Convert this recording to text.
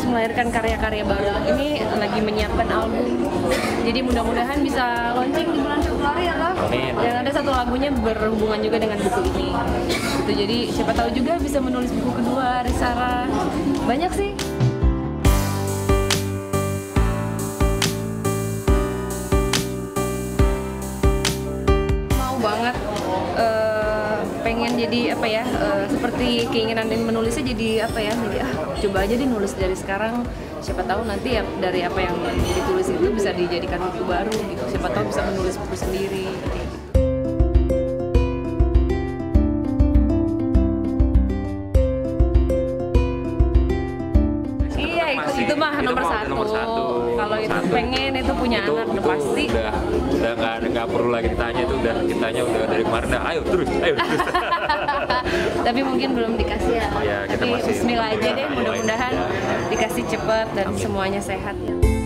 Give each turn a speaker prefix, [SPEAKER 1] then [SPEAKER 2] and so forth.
[SPEAKER 1] melahirkan karya-karya baru. Ini lagi menyiapkan album, jadi mudah-mudahan bisa launching di bulan Februari ya Kak. Dan ada satu lagunya berhubungan juga dengan buku ini. Gitu, jadi siapa tahu juga bisa menulis buku kedua, Risara. Banyak sih. Mau banget. Pengen jadi apa ya, seperti keinginan menulisnya jadi apa ya, jadi coba aja deh nulis dari sekarang, siapa tahu nanti ya dari apa yang ditulis itu bisa dijadikan buku baru gitu, siapa tahu bisa menulis buku sendiri gitu. Iya, itu mah nomor satu. Kalau itu pengen itu punya anak udah pasti.
[SPEAKER 2] Udah nggak perlu lagi ditanya, itu ditanya udah dari kemarin. Ayo terus.
[SPEAKER 1] Tapi mungkin belum dikasih ya.
[SPEAKER 2] Ya, kita
[SPEAKER 1] tapi
[SPEAKER 2] masih
[SPEAKER 1] bismillah aja deh, mudah-mudahan dikasih cepat dan semuanya sehat ya.